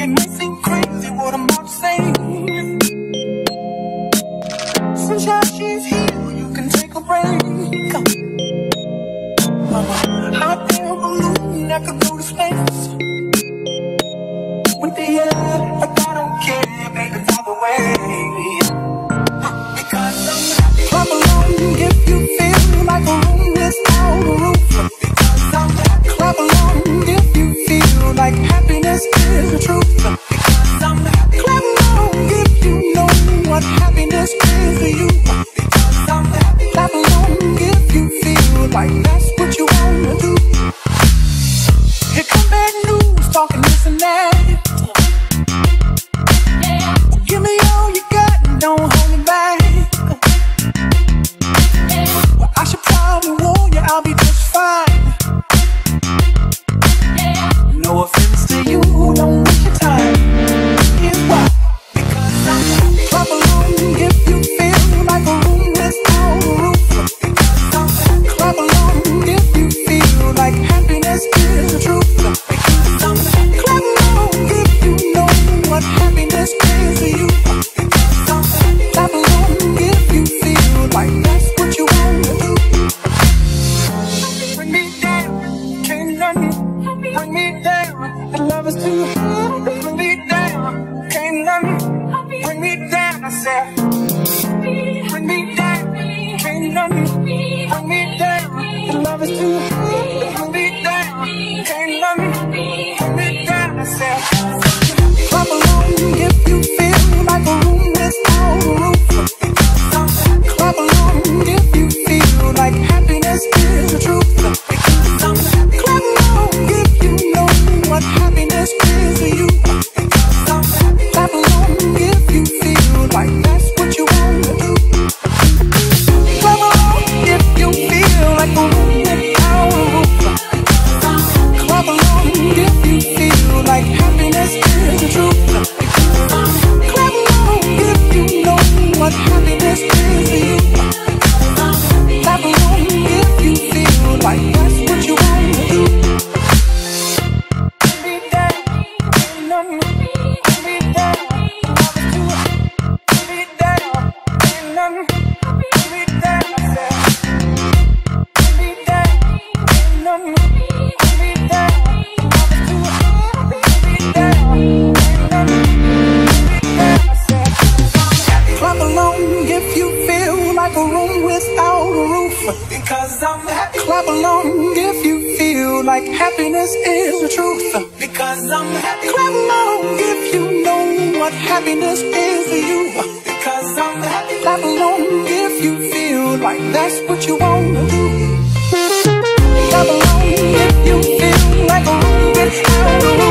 It may seem crazy what I'm about to say. Since she's here, you can take a break. Hot air balloon that could go to space. With the air, like I don't care, baby, either way. Because I'm happy. Clap along if you feel like a room without a roof. Because I'm happy. Clap along if you feel like happiness is the truth. Because I'm happy. Clap along if you know what happiness is to you. Because I'm happy. Clap along if you feel like that's what you wanna do. Here come bad news, talking this and that. Give me all you got and don't hold me back. Well, I should probably warn you, I'll be just fine. No offense to you, don't waste your time. Here's why. Because I'm happy. Clap along if you feel like a room without a roof. Because I'm happy. Clap along if you feel like happiness is the truth. Because I'm happy. Clap along if you know what happiness is to you. Because I'm happy. Clap along if you feel like that's what you wanna do. Bring me down, can't nothing bring me down. The love is too hard. Bring me down, can't nothing bring me down. I said, bring me down, can't nothing bring me down. The love is too hard. Bring me down, can't nothing bring me down. I said, clap along if you feel like a room without a roof. Clap along if you feel like happiness is the truth. Clap along if you know what happiness is to you. Clap along if you feel like that's what you wanna do. Clap along if you feel like a room without a roof. Clap along if you feel like happiness is the truth. Clap along if you know what happiness is to you. Clap along if you feel like that's what you wanna do. Bring me down, ain't nothing. Bring me down, love is too hot. Bring me down, ain't nothing. Bring me down, I said. Bring me down, ain't nothing. Bring me down, love is too hot. Bring me down, ain't nothing. Bring me down, I said. Clap along if you feel like a room without a roof. Because I'm happy. Clap along if you feel like happiness is the truth. Because I'm happy. Clap along if you know what happiness is to you. Because I'm happy. Clap along if you feel like that's what you wanna do. Clap along if you feel like a room without a roof.